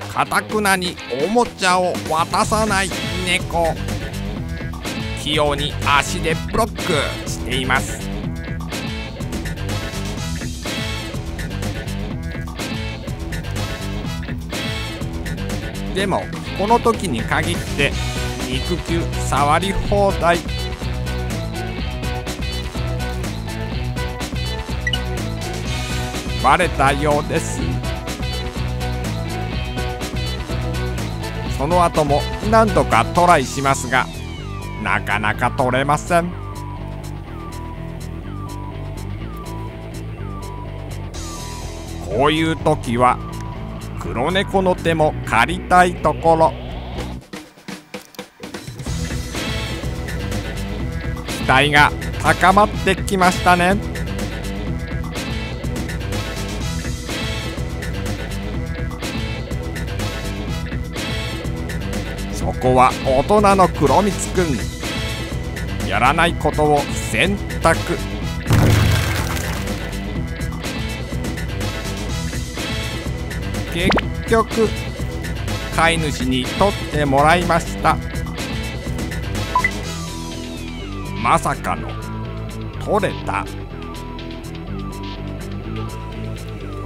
かたくなにおもちゃを渡さない猫。器用に足でブロックしています。でもこの時に限って肉球触り放題。バレたようです。その後も何度かトライしますがなかなか取れません。こういう時は黒猫の手も借りたいところ。期待が高まってきましたね。そこは大人の黒光くん。やらないことを選択。結局飼い主に取ってもらいました。まさかの取れた。